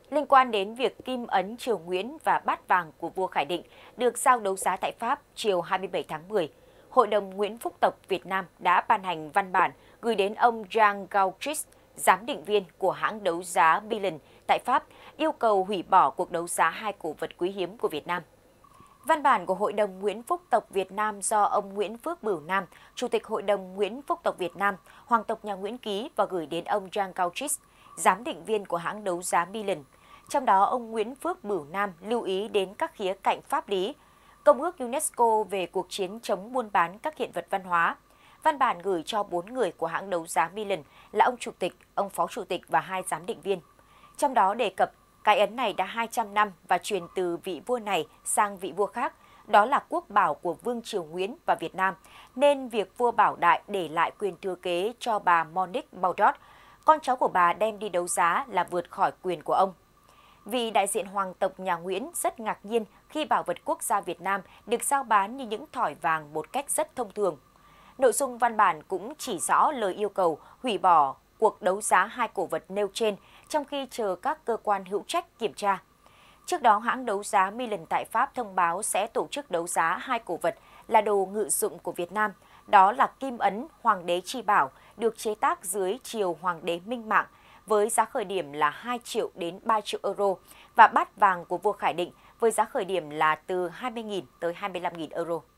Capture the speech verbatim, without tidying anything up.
Liên quan đến việc kim ấn Triều Nguyễn và bát vàng của vua Khải Định được giao đấu giá tại Pháp chiều hai mươi bảy tháng mười, Hội đồng Nguyễn Phúc Tộc Việt Nam đã ban hành văn bản gửi đến ông Jean Gauthier, giám định viên của hãng đấu giá Milan tại Pháp, yêu cầu hủy bỏ cuộc đấu giá hai cổ vật quý hiếm của Việt Nam. Văn bản của Hội đồng Nguyễn Phúc Tộc Việt Nam do ông Nguyễn Phước Bửu Nam, Chủ tịch Hội đồng Nguyễn Phúc Tộc Việt Nam, Hoàng tộc nhà Nguyễn ký và gửi đến ông Jean Gauthier, giám định viên của hãng đấu giá Milan. Trong đó, ông Nguyễn Phước Bửu Nam lưu ý đến các khía cạnh pháp lý, Công ước UNESCO về cuộc chiến chống buôn bán các hiện vật văn hóa. Văn bản gửi cho bốn người của hãng đấu giá Milan là ông Chủ tịch, ông Phó Chủ tịch và hai giám định viên. Trong đó đề cập, cái ấn này đã hai trăm năm và truyền từ vị vua này sang vị vua khác, đó là quốc bảo của Vương triều Nguyễn và Việt Nam, nên việc vua Bảo Đại để lại quyền thừa kế cho bà Monique Baudot, con cháu của bà đem đi đấu giá là vượt khỏi quyền của ông. Vị đại diện hoàng tộc nhà Nguyễn rất ngạc nhiên khi bảo vật quốc gia Việt Nam được giao bán như những thỏi vàng một cách rất thông thường. Nội dung văn bản cũng chỉ rõ lời yêu cầu hủy bỏ cuộc đấu giá hai cổ vật nêu trên trong khi chờ các cơ quan hữu trách kiểm tra. Trước đó, hãng đấu giá Milan tại Pháp thông báo sẽ tổ chức đấu giá hai cổ vật là đồ ngự dụng của Việt Nam, đó là kim ấn Hoàng đế Tri Bảo được chế tác dưới triều Hoàng đế Minh Mạng với giá khởi điểm là hai triệu đến ba triệu euro và bát vàng của vua Khải Định với giá khởi điểm là từ hai mươi nghìn tới hai mươi lăm nghìn euro.